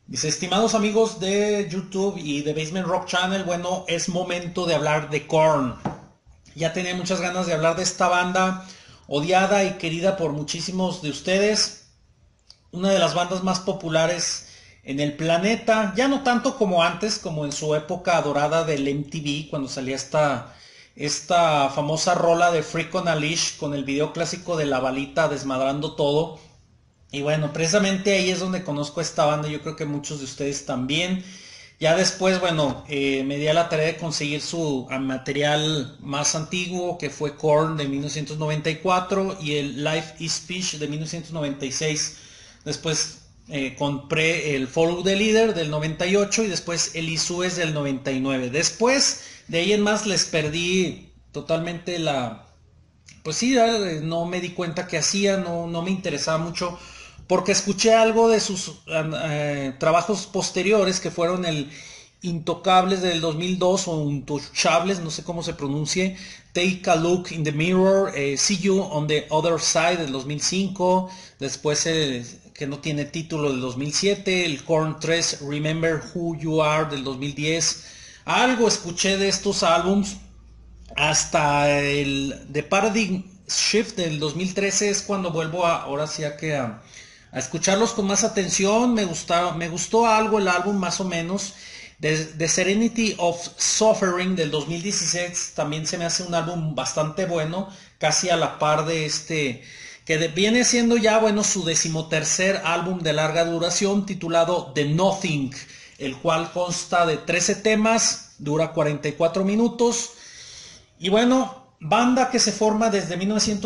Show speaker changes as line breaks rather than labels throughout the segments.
Mis estimados amigos de YouTube y de Basement Rock Channel, bueno, es momento de hablar de Korn. Ya tenía muchas ganas de hablar de esta banda odiada y querida por muchísimos de ustedes. Una de las bandas más populares en el planeta, ya no tanto como antes, como en su época dorada del MTV, cuando salía esta famosa rola de Freak on a Leash con el video clásico de la balita desmadrando todo. Y bueno, precisamente ahí es donde conozco esta banda, yo creo que muchos de ustedes también. Ya después, bueno, me di a la tarea de conseguir su material más antiguo, que fue Korn de 1994 y el Life is Speech de 1996. Después compré el Follow the Leader del 98 y después el Issues del 99. Después, de ahí en más, les perdí totalmente pues sí, no me di cuenta que hacía, no me interesaba mucho, porque escuché algo de sus trabajos posteriores, que fueron el Intocables del 2002 o Intouchables, no sé cómo se pronuncie, Take a Look in the Mirror, See You on the Other Side del 2005, después que no tiene título del 2007, el Korn 3 Remember Who You Are del 2010. Algo escuché de estos álbums hasta el The Paradigm Shift del 2013 es cuando vuelvo ahora sí a escucharlos con más atención. Me gustó algo el álbum más o menos. The Serenity of Suffering del 2016 también se me hace un álbum bastante bueno, casi a la par de viene siendo ya, bueno, su decimotercer álbum de larga duración titulado The Nothing, el cual consta de 13 temas, dura 44 minutos. Y bueno, banda que se forma desde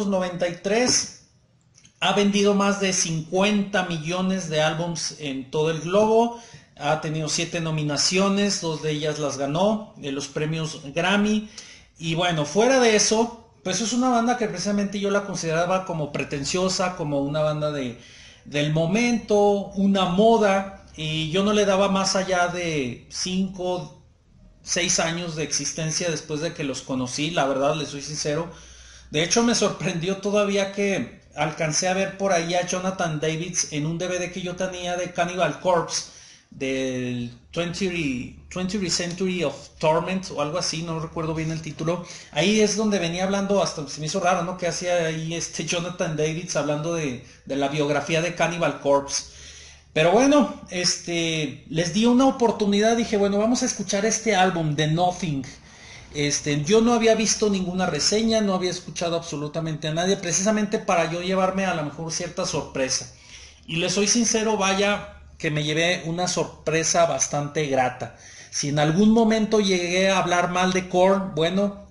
1993, ha vendido más de 50 millones de álbums en todo el globo, ha tenido 7 nominaciones, 2 de ellas las ganó de los premios Grammy. Y bueno, fuera de eso, pues es una banda que precisamente yo la consideraba como pretenciosa, como una banda del momento, una moda, y yo no le daba más allá de 5 6 años de existencia después de que los conocí, la verdad, les soy sincero. De hecho, me sorprendió todavía que alcancé a ver por ahí a Jonathan Davis en un DVD que yo tenía de Cannibal Corpse, del 20th Century of Torment o algo así, no recuerdo bien el título. Ahí es donde venía hablando, hasta se me hizo raro, ¿no? Que hacía ahí Jonathan Davis hablando de la biografía de Cannibal Corpse. Pero bueno, les di una oportunidad, dije, bueno, vamos a escuchar este álbum de Nothing. Yo no había visto ninguna reseña, no había escuchado absolutamente a nadie, precisamente para yo llevarme a lo mejor cierta sorpresa. Y les soy sincero, vaya que me llevé una sorpresa bastante grata. Si en algún momento llegué a hablar mal de Korn, bueno,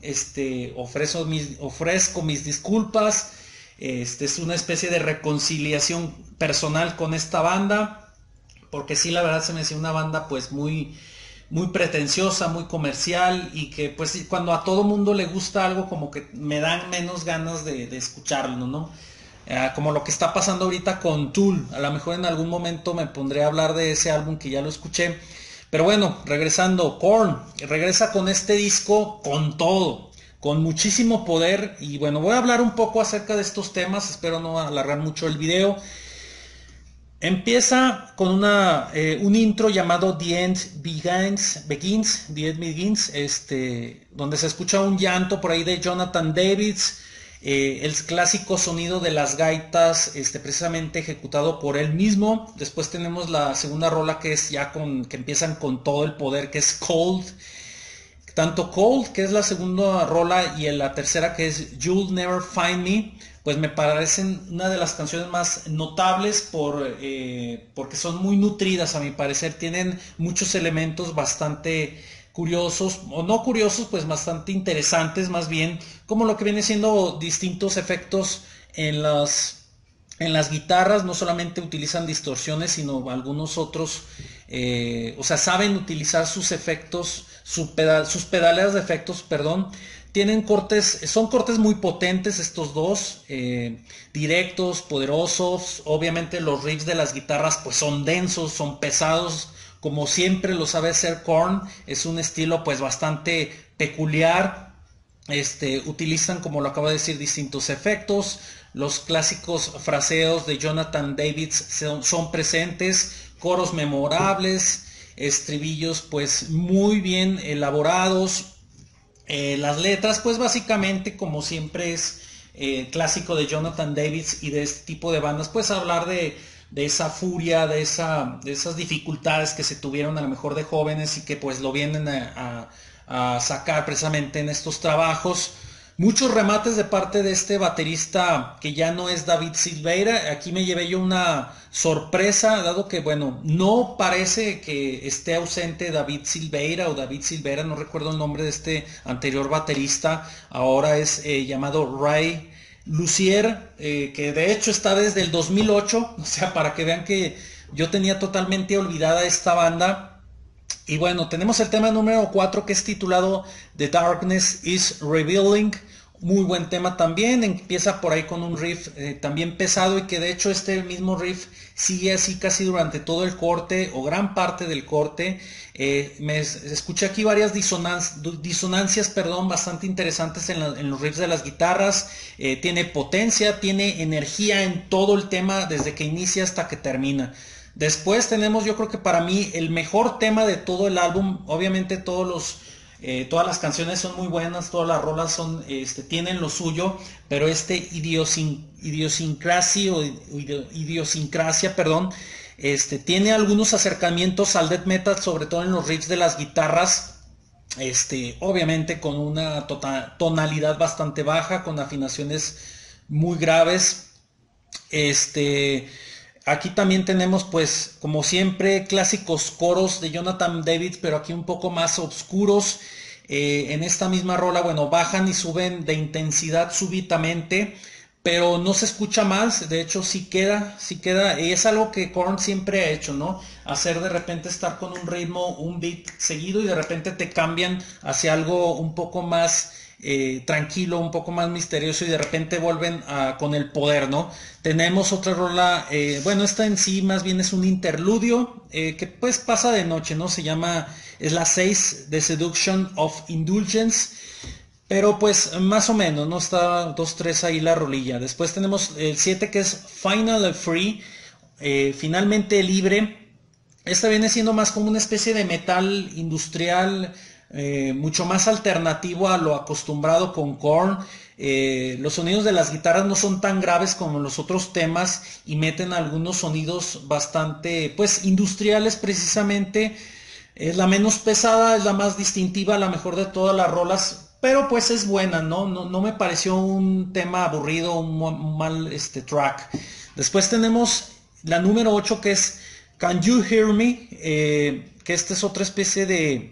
ofrezco mis disculpas. Es una especie de reconciliación personal con esta banda, porque sí, la verdad se me hacía una banda pues muy pretenciosa, muy comercial, y que pues cuando a todo mundo le gusta algo como que me dan menos ganas de escucharlo, ¿no? Como lo que está pasando ahorita con Tool. A lo mejor en algún momento me pondré a hablar de ese álbum que ya lo escuché. Pero bueno, regresando, Korn regresa con este disco con todo, con muchísimo poder. Y bueno, voy a hablar un poco acerca de estos temas, espero no alargar mucho el video. Empieza con un intro llamado The End The End Begins, donde se escucha un llanto por ahí de Jonathan Davis, el clásico sonido de las gaitas, precisamente ejecutado por él mismo. Después tenemos la segunda rola que es ya que empiezan con todo el poder, que es Cold. Tanto Cold, que es la segunda rola, y la tercera, que es You'll Never Find Me, pues me parecen una de las canciones más notables porque son muy nutridas, a mi parecer. Tienen muchos elementos bastante curiosos, o no curiosos, pues bastante interesantes más bien, como lo que viene siendo distintos efectos en las guitarras. No solamente utilizan distorsiones, sino algunos otros, o sea, saben utilizar sus efectos, sus pedaleras de efectos, perdón. Tienen cortes, son cortes muy potentes estos dos, directos, poderosos. Obviamente los riffs de las guitarras pues son densos, son pesados, como siempre lo sabe hacer Korn. Es un estilo pues bastante peculiar. Utilizan, como lo acabo de decir, distintos efectos. Los clásicos fraseos de Jonathan Davis son presentes, coros memorables, estribillos pues muy bien elaborados. Las letras pues básicamente como siempre es clásico de Jonathan Davis y de este tipo de bandas, pues hablar de esa furia, de esas dificultades que se tuvieron a lo mejor de jóvenes y que pues lo vienen a sacar precisamente en estos trabajos. Muchos remates de parte de este baterista que ya no es David Silveira. Aquí me llevé yo una sorpresa, dado que, bueno, no parece que esté ausente David Silveira o David Silveira, no recuerdo el nombre de este anterior baterista. Ahora es llamado Ray Lucier, que de hecho está desde el 2008, o sea, para que vean que yo tenía totalmente olvidada esta banda. Y bueno, tenemos el tema número 4 que es titulado The Darkness is Revealing. Muy buen tema también, empieza por ahí con un riff también pesado y que de hecho este mismo riff sigue así casi durante todo el corte o gran parte del corte. Me escuché aquí varias disonancias, perdón, bastante interesantes en los riffs de las guitarras. Tiene potencia, tiene energía en todo el tema desde que inicia hasta que termina. Después tenemos, yo creo que para mí, el mejor tema de todo el álbum. Obviamente todas las canciones son muy buenas, todas las rolas tienen lo suyo, pero idiosincrasia, perdón, tiene algunos acercamientos al death metal, sobre todo en los riffs de las guitarras. Obviamente con una tonalidad bastante baja, con afinaciones muy graves. Aquí también tenemos pues como siempre clásicos coros de Jonathan Davis, pero aquí un poco más oscuros. En esta misma rola, bueno, bajan y suben de intensidad súbitamente, pero no se escucha más. De hecho sí queda, y es algo que Korn siempre ha hecho, ¿no? Hacer de repente estar con un ritmo, un beat seguido y de repente te cambian hacia algo un poco más tranquilo, un poco más misterioso y de repente vuelven con el poder, ¿no? Tenemos otra rola, bueno, esta en sí más bien es un interludio que pues pasa de noche, ¿no? Es la 6, The Seduction of Indulgence, pero pues más o menos, ¿no? Está 2-3 ahí la rolilla. Después tenemos el 7 que es Finally Free, finalmente libre. Esta viene siendo más como una especie de metal industrial, mucho más alternativo a lo acostumbrado con Korn. Los sonidos de las guitarras no son tan graves como los otros temas y meten algunos sonidos bastante pues industriales precisamente. Es la menos pesada, es la más distintiva, la mejor de todas las rolas, pero pues es buena, ¿no? No me pareció un tema aburrido, un mal track. Después tenemos la número 8 que es Can You Hear Me, que esta es otra especie de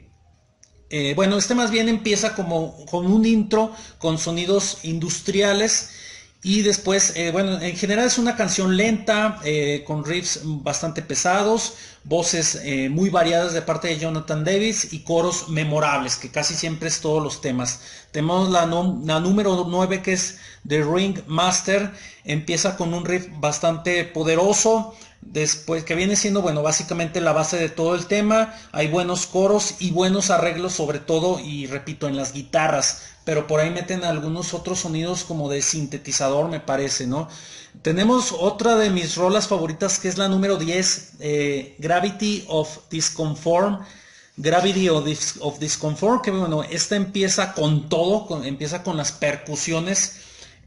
bueno, más bien empieza como con un intro con sonidos industriales y después, bueno, en general es una canción lenta, con riffs bastante pesados, voces muy variadas de parte de Jonathan Davis y coros memorables, que casi siempre es todos los temas. Tenemos la número 9 que es The Ring Master, empieza con un riff bastante poderoso, después que viene siendo, bueno, básicamente la base de todo el tema. Hay buenos coros y buenos arreglos, sobre todo, y repito, en las guitarras, pero por ahí meten algunos otros sonidos como de sintetizador, me parece, ¿no? Tenemos otra de mis rolas favoritas que es la número 10, Gravity of Discomfort. Gravity of Discomfort, que bueno, esta empieza con todo, empieza con las percusiones,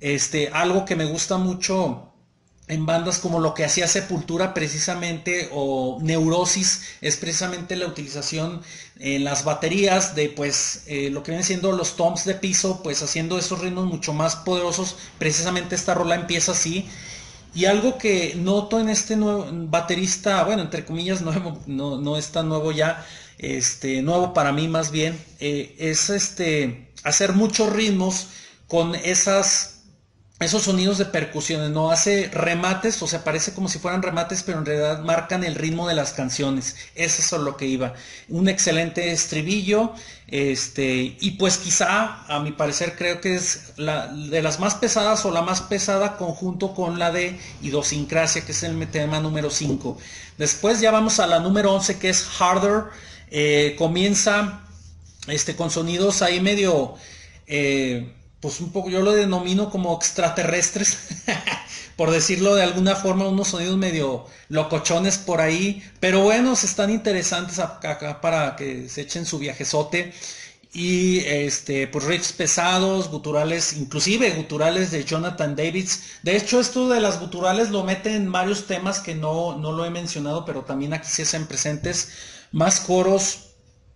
algo que me gusta mucho en bandas como lo que hacía Sepultura precisamente o Neurosis, es precisamente la utilización en las baterías de pues lo que vienen siendo los toms de piso, pues haciendo esos ritmos mucho más poderosos. Precisamente esta rola empieza así. Y algo que noto en este nuevo baterista, bueno, entre comillas nuevo, no es tan nuevo ya, nuevo para mí más bien, es hacer muchos ritmos con esos sonidos de percusiones, no hace remates, o sea, parece como si fueran remates, pero en realidad marcan el ritmo de las canciones. Eso es lo que iba. Un excelente estribillo, y pues quizá, a mi parecer, creo que es de las más pesadas o la más pesada conjunto con la de Idiosincrasia, que es el tema número 5. Después ya vamos a la número 11, que es Harder. Comienza con sonidos ahí medio... pues un poco, yo lo denomino como extraterrestres, por decirlo de alguna forma, unos sonidos medio locochones por ahí, pero bueno, están interesantes acá para que se echen su viajezote. Y pues riffs pesados, guturales, inclusive guturales de Jonathan Davis. De hecho, esto de las guturales lo mete en varios temas que no lo he mencionado, pero también aquí se hacen presentes más coros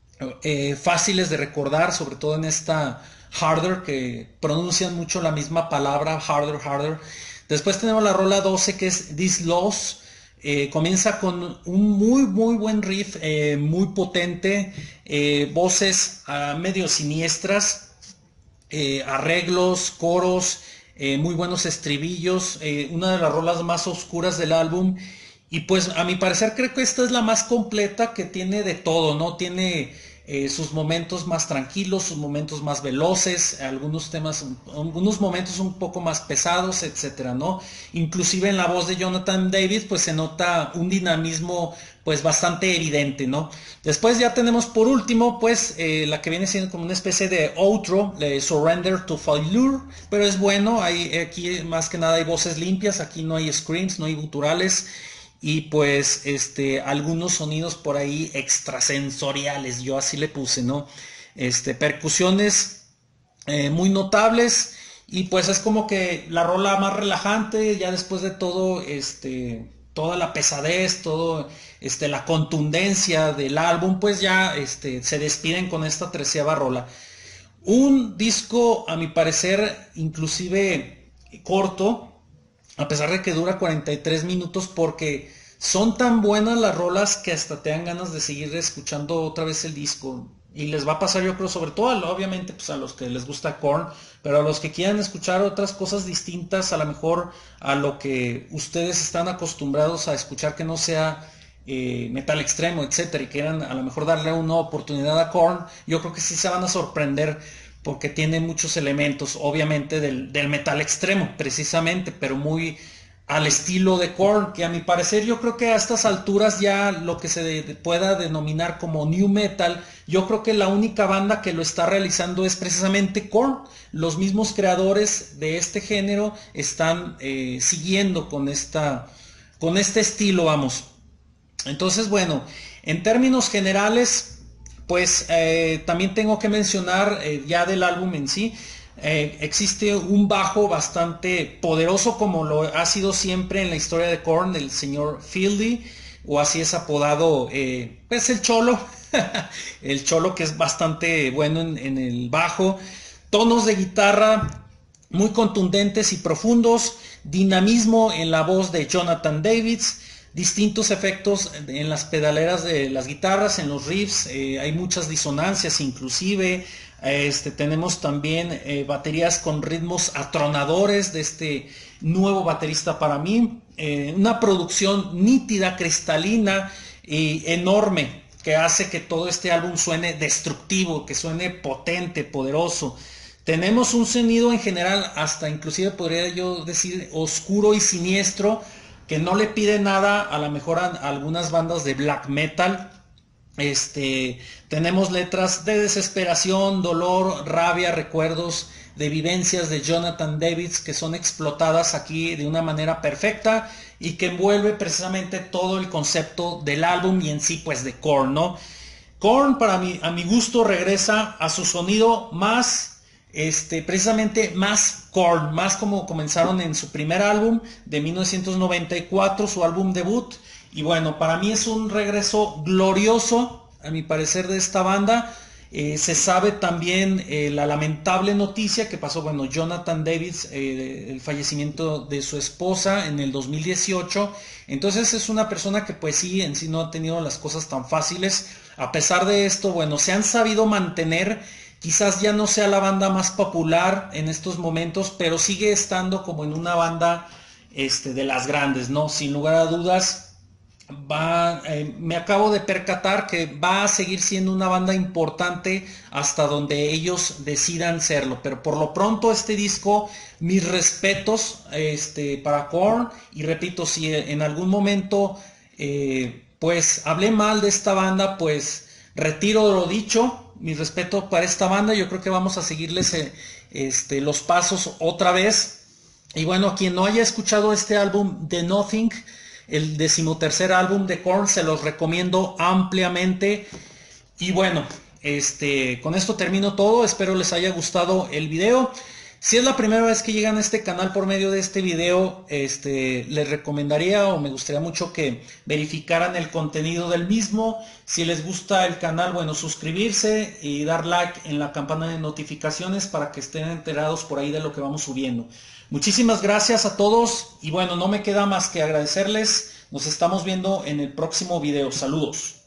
fáciles de recordar, sobre todo en esta Harder, que pronuncian mucho la misma palabra, Harder, Harder. Después tenemos la rola 12, que es This Loss. Comienza con un muy buen riff, muy potente, voces medio siniestras, arreglos, coros, muy buenos estribillos, una de las rolas más oscuras del álbum. Y pues a mi parecer creo que esta es la más completa, que tiene de todo, ¿no? Tiene sus momentos más tranquilos, sus momentos más veloces, algunos temas, algunos momentos un poco más pesados, etcétera, ¿no? Inclusive en la voz de Jonathan Davis pues se nota un dinamismo pues bastante evidente, ¿no? Después ya tenemos por último pues la que viene siendo como una especie de outro, Surrender to Failure, pero es bueno, aquí más que nada hay voces limpias, aquí no hay screams, no hay guturales, y pues algunos sonidos por ahí extrasensoriales, yo así le puse, ¿no? Percusiones muy notables, y pues es como que la rola más relajante ya después de todo, toda la pesadez, todo la contundencia del álbum, pues ya se despiden con esta 13ª rola. Un disco a mi parecer inclusive corto, a pesar de que dura 43 minutos, porque son tan buenas las rolas que hasta te dan ganas de seguir escuchando otra vez el disco. Y les va a pasar, yo creo, sobre todo obviamente pues a los que les gusta Korn, pero a los que quieran escuchar otras cosas distintas, a lo mejor a lo que ustedes están acostumbrados a escuchar, que no sea metal extremo, etcétera, y quieran a lo mejor darle una oportunidad a Korn, yo creo que sí se van a sorprender, porque tiene muchos elementos, obviamente del metal extremo, precisamente, pero muy al estilo de Korn, que a mi parecer yo creo que a estas alturas ya lo que se pueda denominar como new metal, yo creo que la única banda que lo está realizando es precisamente Korn. Los mismos creadores de este género están siguiendo con este estilo, vamos. Entonces, bueno, en términos generales, pues también tengo que mencionar ya del álbum en sí, existe un bajo bastante poderoso, como lo ha sido siempre en la historia de Korn, el señor Fieldy, o así es apodado, pues el Cholo, el Cholo, que es bastante bueno en el bajo, tonos de guitarra muy contundentes y profundos, dinamismo en la voz de Jonathan Davis, distintos efectos en las pedaleras de las guitarras, en los riffs, hay muchas disonancias inclusive, tenemos también baterías con ritmos atronadores de este nuevo baterista para mí, una producción nítida, cristalina y enorme, que hace que todo este álbum suene destructivo, que suene potente, poderoso. Tenemos un sonido en general, hasta inclusive podría yo decir oscuro y siniestro, que no le pide nada a lo mejor a algunas bandas de black metal. Tenemos letras de desesperación, dolor, rabia, recuerdos de vivencias de Jonathan Davis, que son explotadas aquí de una manera perfecta y que envuelve precisamente todo el concepto del álbum y en sí pues de Korn, ¿no? Korn a mi gusto regresa a su sonido más precisamente más Korn, más como comenzaron en su primer álbum de 1994, su álbum debut. Y bueno, para mí es un regreso glorioso, a mi parecer, de esta banda. Se sabe también la lamentable noticia que pasó, bueno, Jonathan Davis, el fallecimiento de su esposa en el 2018. Entonces es una persona que pues sí, en sí no ha tenido las cosas tan fáciles. A pesar de esto, bueno, se han sabido mantener. Quizás ya no sea la banda más popular en estos momentos, pero sigue estando como en una banda de las grandes, ¿no? Sin lugar a dudas, me acabo de percatar que va a seguir siendo una banda importante hasta donde ellos decidan serlo. Pero por lo pronto este disco, mis respetos para Korn. Y repito, si en algún momento pues hablé mal de esta banda, pues retiro lo dicho. Mi respeto para esta banda, yo creo que vamos a seguirles los pasos otra vez. Y bueno, quien no haya escuchado este álbum The Nothing, el 13º álbum de Korn, se los recomiendo ampliamente. Y bueno, con esto termino todo. Espero les haya gustado el video. Si es la primera vez que llegan a este canal por medio de este video, les recomendaría o me gustaría mucho que verificaran el contenido del mismo. Si les gusta el canal, bueno, suscribirse y dar like en la campana de notificaciones para que estén enterados por ahí de lo que vamos subiendo. Muchísimas gracias a todos y bueno, no me queda más que agradecerles. Nos estamos viendo en el próximo video. Saludos.